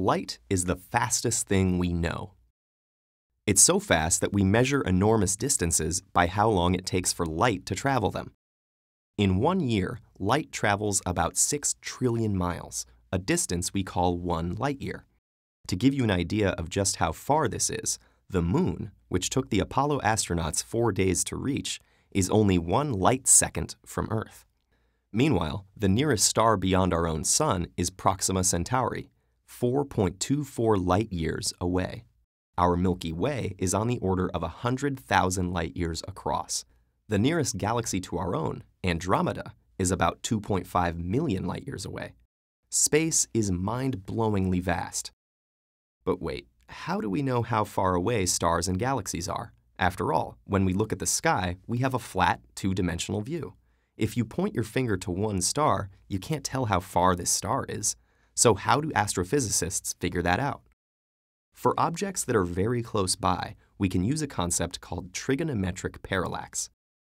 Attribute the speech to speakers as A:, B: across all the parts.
A: Light is the fastest thing we know. It's so fast that we measure enormous distances by how long it takes for light to travel them. In 1 year, light travels about 6 trillion miles, a distance we call 1 light year. To give you an idea of just how far this is, the Moon, which took the Apollo astronauts 4 days to reach, is only 1 light second from Earth. Meanwhile, the nearest star beyond our own Sun is Proxima Centauri, 4.24 light years away. Our Milky Way is on the order of 100,000 light years across. The nearest galaxy to our own, Andromeda, is about 2.5 million light years away. Space is mind-blowingly vast. But wait, how do we know how far away stars and galaxies are? After all, when we look at the sky, we have a flat, two-dimensional view. If you point your finger to one star, you can't tell how far this star is. So how do astrophysicists figure that out? For objects that are very close by, we can use a concept called trigonometric parallax.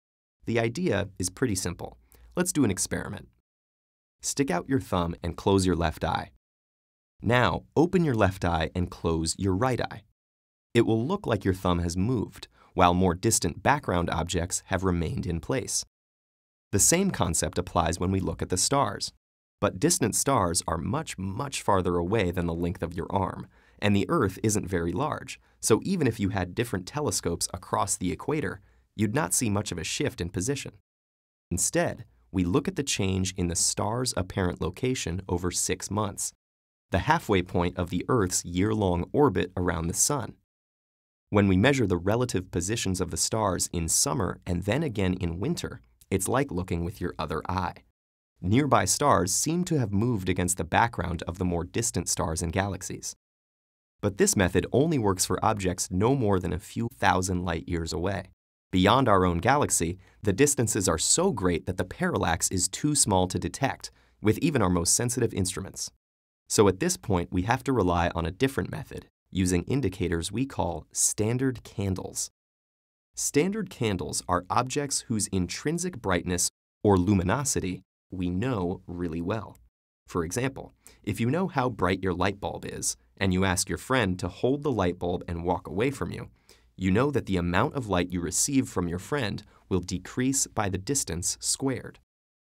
A: The idea is pretty simple. Let's do an experiment. Stick out your thumb and close your left eye. Now, open your left eye and close your right eye. It will look like your thumb has moved, while more distant background objects have remained in place. The same concept applies when we look at the stars. But distant stars are much, much farther away than the length of your arm, and the Earth isn't very large, so even if you had different telescopes across the equator, you'd not see much of a shift in position. Instead, we look at the change in the star's apparent location over 6 months, the halfway point of the Earth's year-long orbit around the Sun. When we measure the relative positions of the stars in summer and then again in winter, it's like looking with your other eye. Nearby stars seem to have moved against the background of the more distant stars and galaxies. But this method only works for objects no more than a few thousand light years away. Beyond our own galaxy, the distances are so great that the parallax is too small to detect, with even our most sensitive instruments. So at this point, we have to rely on a different method, using indicators we call standard candles. Standard candles are objects whose intrinsic brightness or luminosity we know really well. For example, if you know how bright your light bulb is, and you ask your friend to hold the light bulb and walk away from you, you know that the amount of light you receive from your friend will decrease by the distance squared.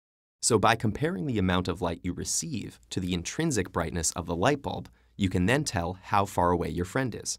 A: So by comparing the amount of light you receive to the intrinsic brightness of the light bulb, you can then tell how far away your friend is.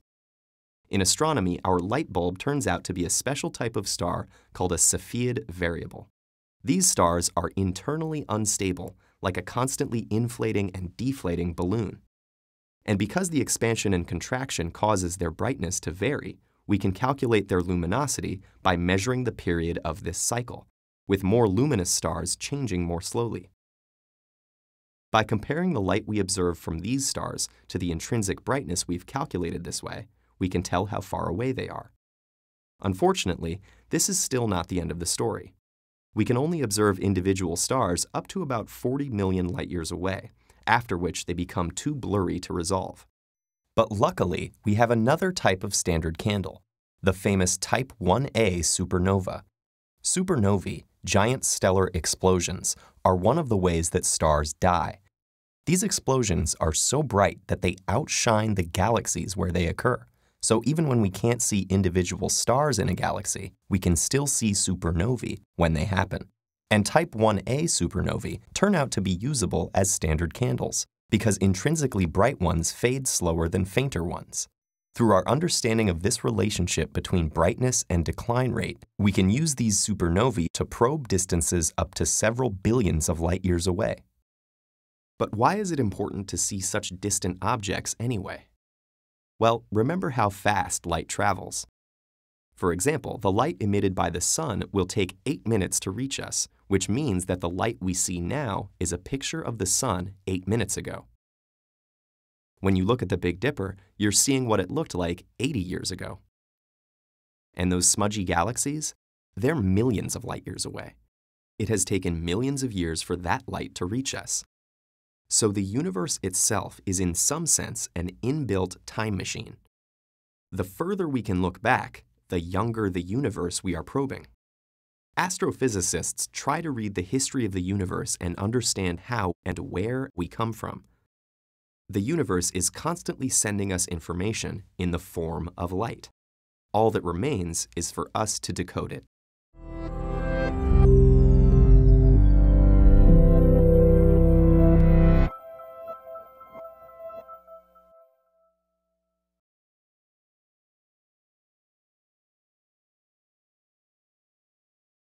A: In astronomy, our light bulb turns out to be a special type of star called a Cepheid variable. These stars are internally unstable, like a constantly inflating and deflating balloon. And because the expansion and contraction causes their brightness to vary, we can calculate their luminosity by measuring the period of this cycle, with more luminous stars changing more slowly. By comparing the light we observe from these stars to the intrinsic brightness we've calculated this way, we can tell how far away they are. Unfortunately, this is still not the end of the story. We can only observe individual stars up to about 40 million light years away, after which they become too blurry to resolve. But luckily, we have another type of standard candle, the famous Type 1a supernova. Supernovae, giant stellar explosions, are one of the ways that stars die. These explosions are so bright that they outshine the galaxies where they occur. So even when we can't see individual stars in a galaxy, we can still see supernovae when they happen. And Type 1a supernovae turn out to be usable as standard candles, because intrinsically bright ones fade slower than fainter ones. Through our understanding of this relationship between brightness and decline rate, we can use these supernovae to probe distances up to several billions of light years away. But why is it important to see such distant objects anyway? Well, remember how fast light travels. For example, the light emitted by the sun will take 8 minutes to reach us, which means that the light we see now is a picture of the sun 8 minutes ago. When you look at the Big Dipper, you're seeing what it looked like 80 years ago. And those smudgy galaxies? They're millions of light years away. It has taken millions of years for that light to reach us. So the universe itself is in some sense an inbuilt time machine. The further we can look back, the younger the universe we are probing. Astrophysicists try to read the history of the universe and understand how and where we come from. The universe is constantly sending us information in the form of light. All that remains is for us to decode it.